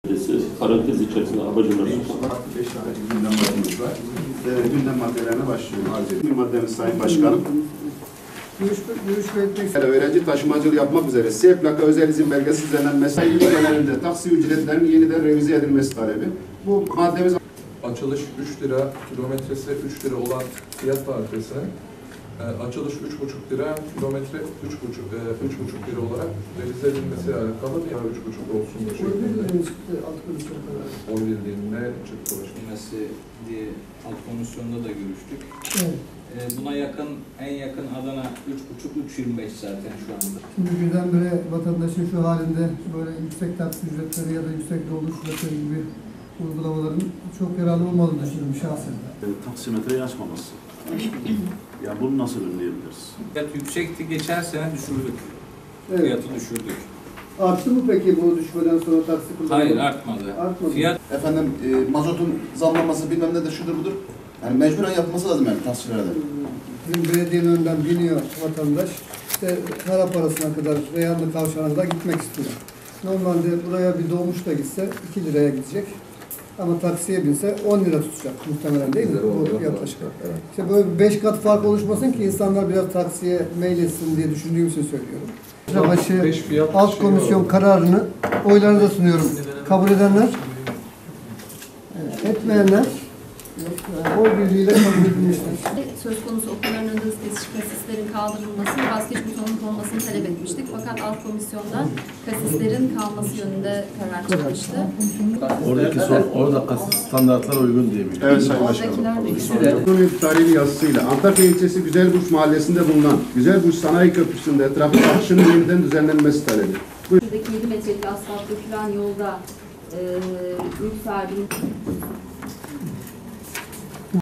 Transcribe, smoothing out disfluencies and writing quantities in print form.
Parantez içerisinde amacımız. Farklı 5 tane gündem maddemiz var. Gündem maddelerine başlıyorum. Bir maddemiz Sayın Başkanım. Öğrenci taşımacılığı yapmak üzere S plaka özel izin belgesi düzenlenmesi ülkelerinde taksi ücretlerinin yeniden revize edilmesi talebi. Bu maddemiz açılış 3 lira, kilometresi 3 lira olan fiyat tarifesine açılış 3,5 lira, kilometre 3,5 lira olarak revize edilmesi alakalı ya 3,5 olsun da şeklinde. O bildiğinde çıktı başkanım. Diye alt komisyonda da görüştük. Evet. Buna yakın, en yakın Adana 3,5-3,25 zaten şu anda. Şimdi birdenbire vatandaşın şu halinde böyle yüksek taksi ücretleri ya da yüksek doluş ücretleri gibi uygulamaların çok yararlı olmadığını düşünüyorum şahsen. Taksimetreyi açmaması. Yani bunu nasıl önleyebiliriz? Fiyat yüksekti, geçen sene düşürdük. Evet. Fiyatı düşürdük. Arttı mı peki bu düşmeden sonra taksi kullanımı? Hayır, artmadı. Artmadı. Fiyat Efendim mazotun zamlanması bilmem ne de şudur budur. Yani mecburen yapması lazım yani taksicilerde. Bizim belediyenin önünden biniyor vatandaş. İşte para parasına kadar, Reyhanlı Kavşağı'na kadar gitmek istiyor. Normalde buraya bir dolmuş da gitse 2 liraya gidecek. Ama taksiye binse 10 lira tutacak muhtemelen değil mi? Bu yaklaşık. Evet. İşte böyle 5 kat fark oluşmasın ki insanlar biraz taksiye meyletsin diye düşündüğüm için söylüyorum. Başı alt komisyon kararını oylarınıza sunuyorum. Kabul edenler, etmeyenler oy birliğiyle kabul edilmiştir. Söz konusu okulların önünde kasislerin kaldırılmasını, basket butonunun konmasını talep etmiştik. Fakat alt komisyonda kasislerin kalması yönünde karar çıkmıştı. Oradaki orada kasis standartlara uygun diye biliyorum. Evet Sayın Başkanım. Oradakiler Bunun iptalinin yazısıyla Antakya ilçesi Güzelburç mahallesinde bulunan Güzelburç Sanayi Köprüsü'nde trafik akışının yeniden düzenlenmesi talebi. buradaki 7 metrelik asfalt dökülen yolda mülk sahibinin